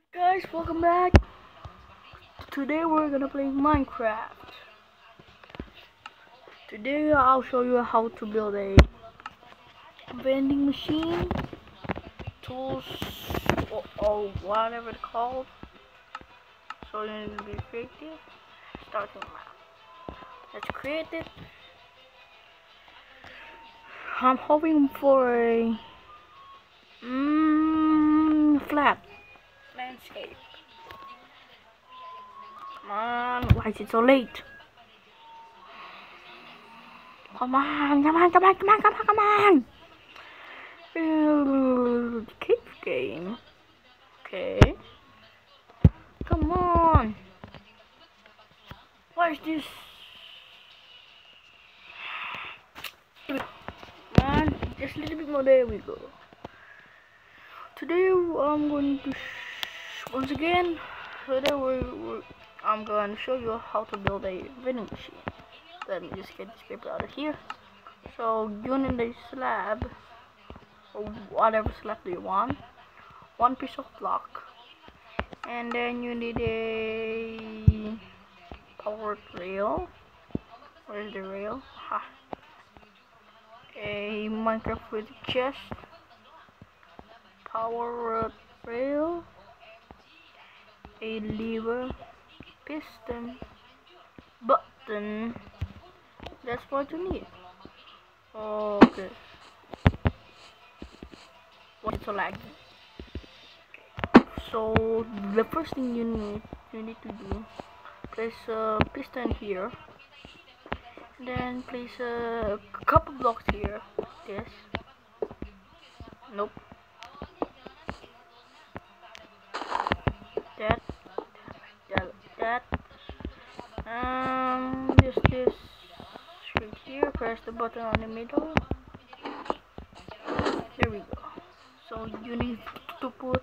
Guys, welcome back. Today we're gonna play Minecraft. Today I'll show you how to build a vending machine, tools, or whatever it's called. So you need to be creative. Starting now. Let's create it. I'm hoping for a flat landscape. Come on, why is it so late? Come on, come on, come on, come on, come on, come on! Cave game. Okay. Come on. What is this? Come on, just a little bit more. There we go. Today I'm going to once again. Today I'm going to show you how to build a vending machine. Let me just get this paper out of here. So you need a slab, or whatever slab do you want. One piece of block, and then you need a powered rail. Where's the rail? Ha. A Minecraft with chest, powered rail, a lever, piston, button. That's what you need. Okay. What's so laggy? So the first thing you need to do, place a piston here, then place a couple blocks here. This. Nope. That. That. Just this right here. Press the button on the middle. There we go. So you need to put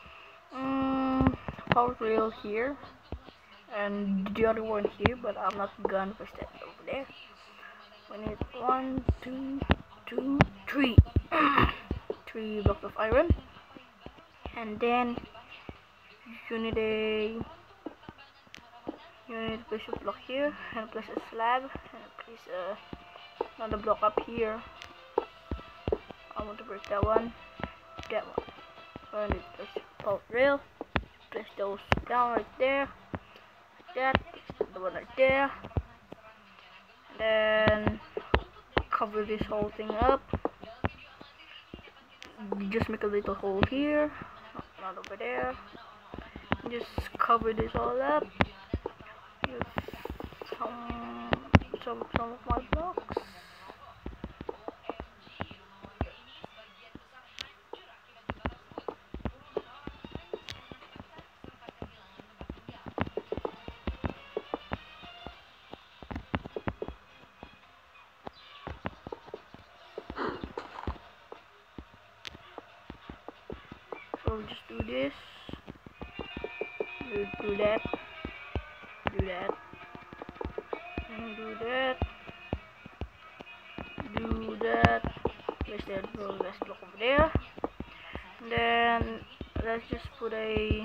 power rail here and the other one here, but I'm not gonna push that over there. We need 1, 2, 3 3 blocks of iron, and then you need a place a block here, and place a slab, and place another block up here. I want to break that one. So I need to place power rail, place those down right there, like that, place the one right there, and then cover this whole thing up. Just make a little hole here, not over there. Just cover this all up. Use some of my blocks. So just do this, do that, do that, and do that, do that. Place that last block over there. And then let's just put a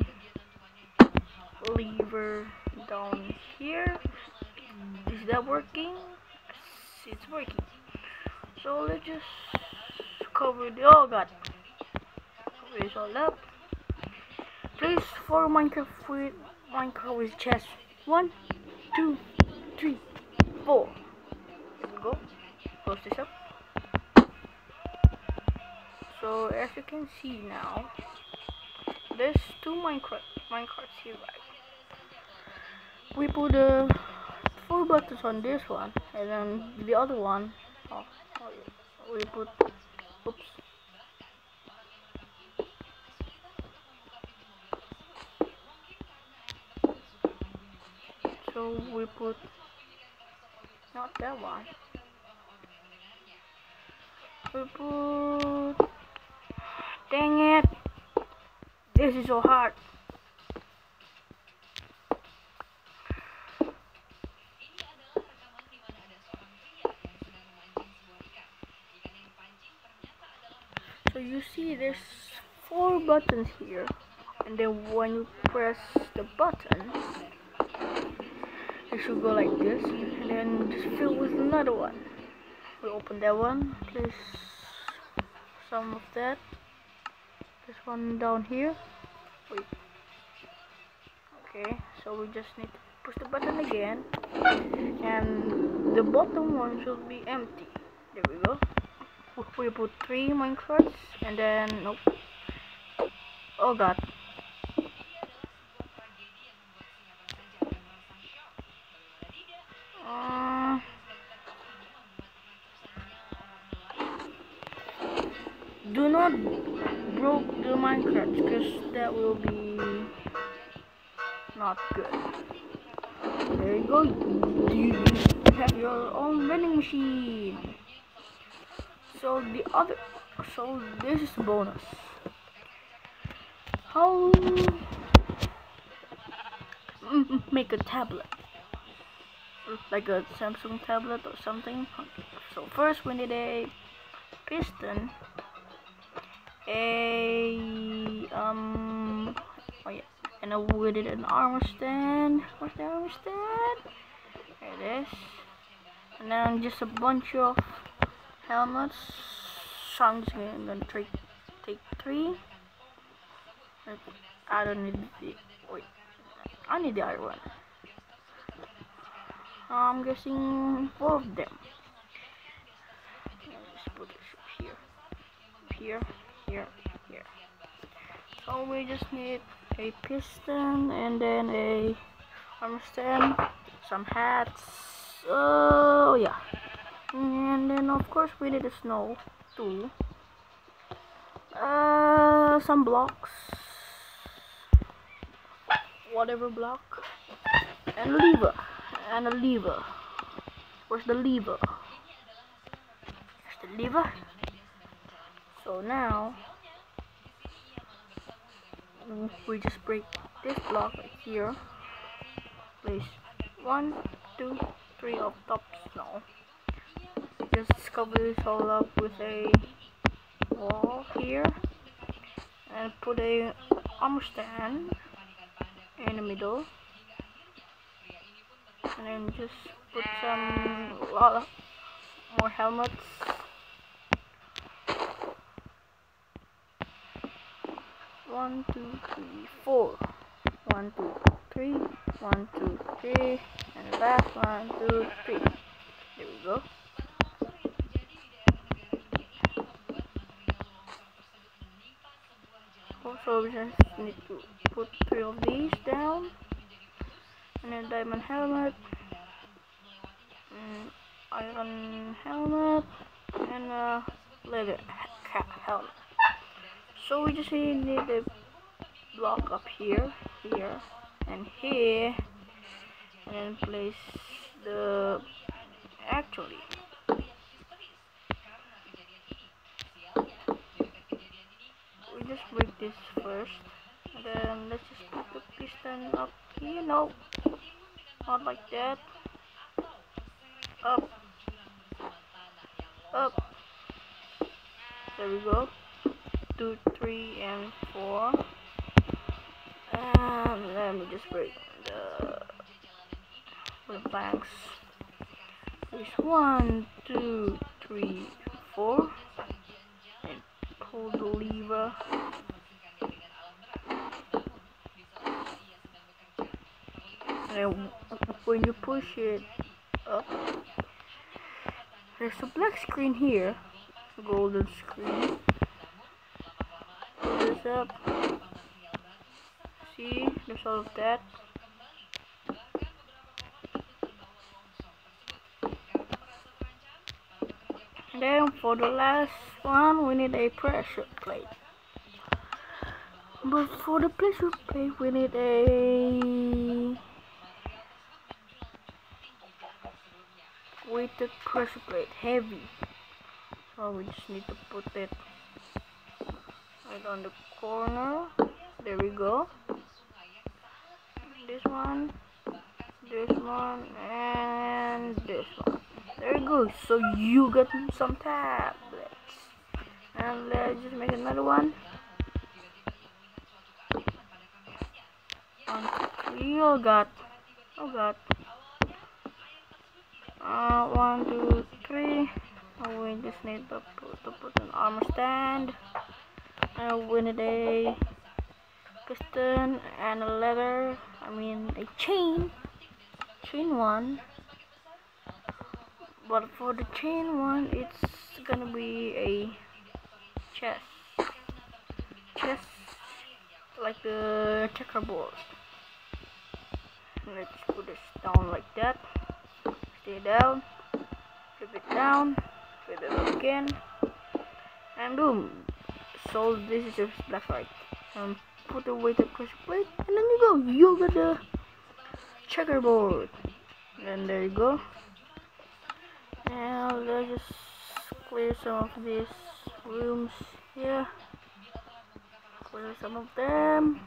lever down here. Is that working? Yes, it's working. So let's just cover the God. Cover this all up. Place for Minecraft with chest. 1, 2, 3, 4. There we go. Close this up. So as you can see now, there's two minecarts here, right? We put 4 buttons on this one, and then the other one, we put, oops. So we put, not that one. We put, dang it, this is so hard. So you see there's 4 buttons here, and then when you press the button, it should go like this, and then just fill with another one. We open that one, place some of that. This one down here. Wait. Okay, so we just need to push the button again, and the bottom one should be empty. There we go. We put 3 minecarts, and then nope. Oh god. Do not broke the minecarts, because that will be not good. There you go. You have your own vending machine. So this is the bonus. How make a tablet, like a Samsung tablet or something. So first we need a piston, oh yeah, and we did an armor stand. Where's the armor stand? There it is. And then just a bunch of helmets. So I'm just gonna take 3. I don't need the wait. I need the other one. I'm guessing 4 of them. Let's put it here. So we just need a piston, and then a armor stand, some hats. Oh yeah, and then of course we need a snow too. Some blocks, whatever block, and a lever. Where's the lever? There's the lever. So now we just break this block right here. Place 1, 2, 3 of top snow. Just cover this all up with a wall here, and put a armor stand in the middle, and then just put a lot of more helmets. One, 2, 3, 4. 1, 2, 3. 1, 2, 3. And the last 1, 2, 3. There we go. Also, we just need to put 3 of these down, and a diamond helmet, iron helmet, and a leather cap helmet. So we just need a block up here, and here, and then place the we just break this first, and then let's just put the piston up here. No, not like that. Up. There we go. 2, 3, and 4. And let me just break the planks. There's 1, 2, 3, 4, and pull the lever. And then when you push it up, there's a black screen here, a golden screen. Pull this up. See, there's all of that. And then for the last one, we need a pressure plate. But for the pressure plate, we need a weighted pressure plate, heavy. So we just need to put it right on the corner. There we go. This one, and this one. There you go. So you got some tablets. And let's just make another one. 1, 2, 3. Oh god. Oh god. 1, 2, 3. Oh, we just need to put an armor stand. We need a piston and a leather. I mean a chain. Chain one. But for the chain one, it's gonna be a chest. Chest like the checkerboard. Let's put this down like that. Stay down. Flip it down. Flip it up again. And boom. So this is just left right. Put away the pressure plate, and then you go. You got the checkerboard. And there you go. Now let's just clear some of these rooms here. Clear some of them.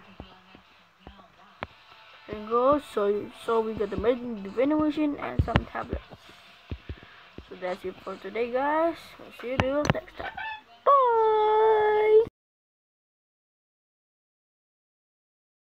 There you go. So we got the vending machine and some tablets. So that's it for today, guys. I'll see you next time.